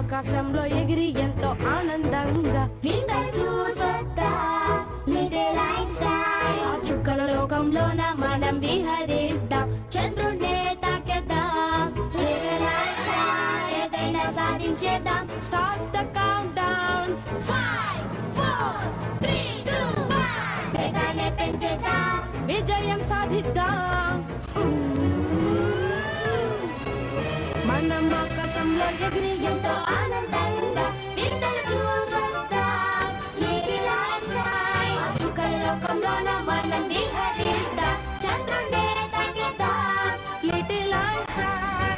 ఆకాశంలో ఎగిరి ఎంతో ఆనందంగా వింతలు చూసొద్దాం లిటిల్ ఐన్స్టైన్. ఆ చుక్కల లోకంలోన మనం విహరిద్దాం, చంద్రుడే తాకేద్దాం, లిటిల్ ఐన్స్టైన్ ఏదైనా సాధించేద్దాం. Start the countdown. 5 4 3 2 1 వేగాన్ని పెంచేద్దాం, విజయం సాధిద్దాం. మనం ఆకాశంలో ఎగిరి ఎంతో ఆనందంగా వింతలు చూసొద్దాం లిటిల్ ఐన్స్టైన్. ఆ చుక్కల లోకంలోన మనం విహరిద్దాం, చంద్రుడే తాకేద్దాం, లిటిల్ ఐన్స్టైన్.